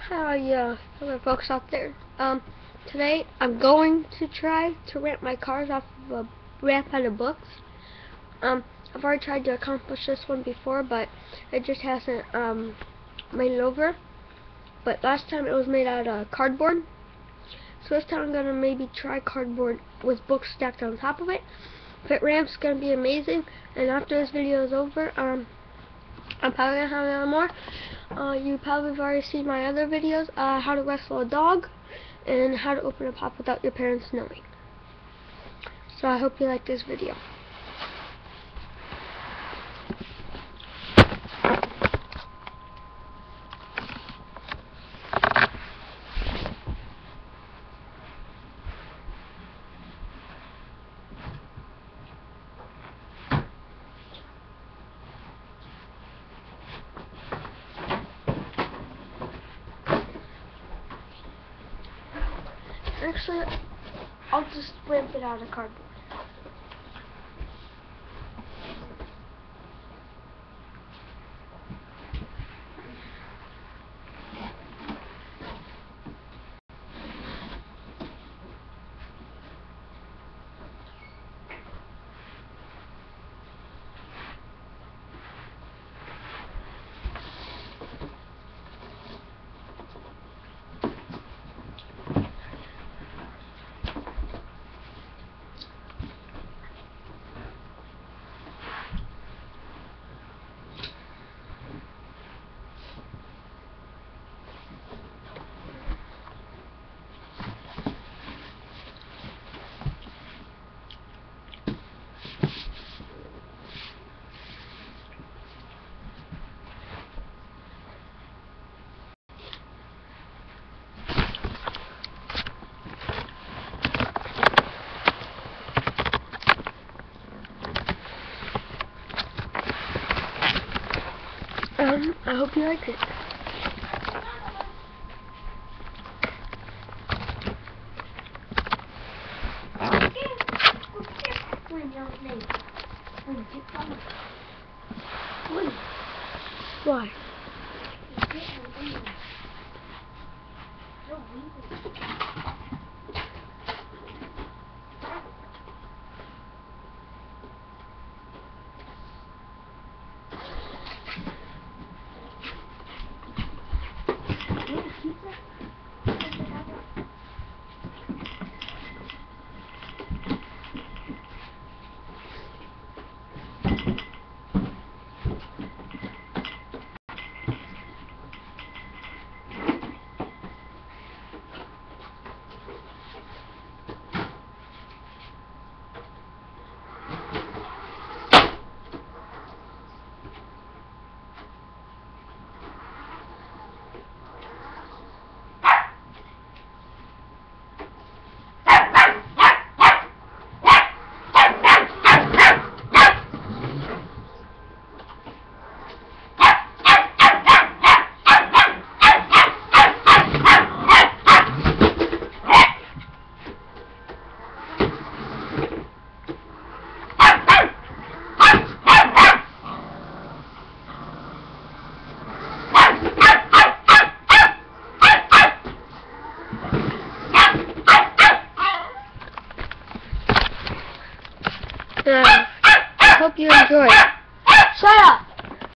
Hi, other folks out there. Today I'm going to try to rent my cars off of a ramp out of books. I've already tried to accomplish this one before, but it just hasn't made it over. But last time it was made out of cardboard. So this time I'm gonna maybe try cardboard with books stacked on top of it. If it ramps, it's gonna be amazing. And after this video is over, I'm probably gonna have more. You probably have already seen my other videos, how to wrestle a dog, and how to open a pop without your parents knowing. So I hope you like this video. Actually, I'll just ramp it out of cardboard. I hope you like it. Why? I hope you enjoy.